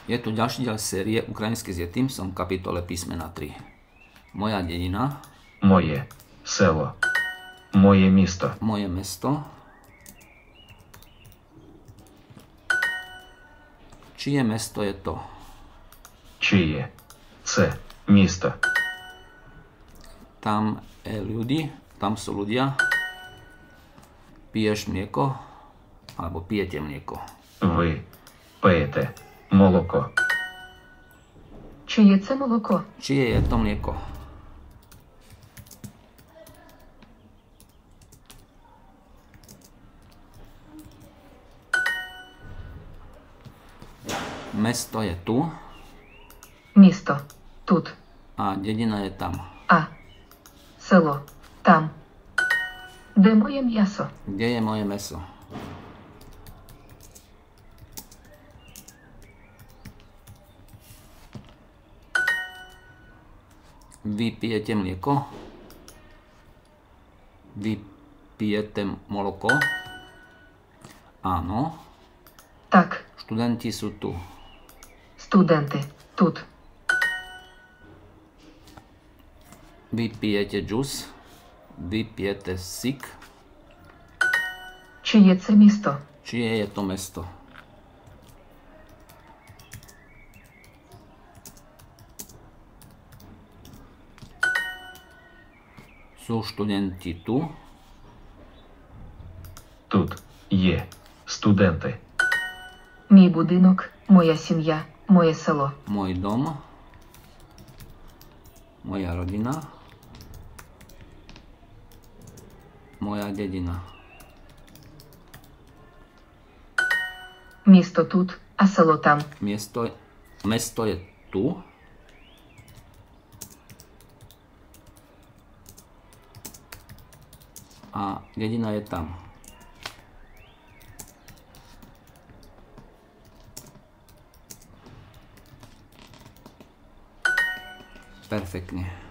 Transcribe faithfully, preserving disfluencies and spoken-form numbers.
Je tu ďalší diel série Ukrajinský s Jetým, som v kapitole písmena tri. Moja dedina. Моє село. Моє місто. Moje mesto. Čije mesto je to? Чиє це місто. Tam je ľudí, tam sú ľudia. Piješ mlieko, alebo pijete mlieko. Ви пиєте молоко. Чиє це молоко? Čije je to mlieko? Mesto je tu Місто. Тут. a dedina je tam. А. Село. Там. Де моє м'ясо? Kde je moje meso? Vy pijete mlieko? Vy pijete moloko? Áno. Так. Študenti sú tu. Студенти. Тут. Vy pijete džus? Vy pijete sik? Чиє це місто? Čije je to mesto? Sú študenti tu? Тут є студенти. Мій будинок, моя сім'я, моє село. Môj dom? Moja rodina? Moja dedina. Місто тут, а село там. Miesto, mesto je tu? A dedina je tam. Perfektne.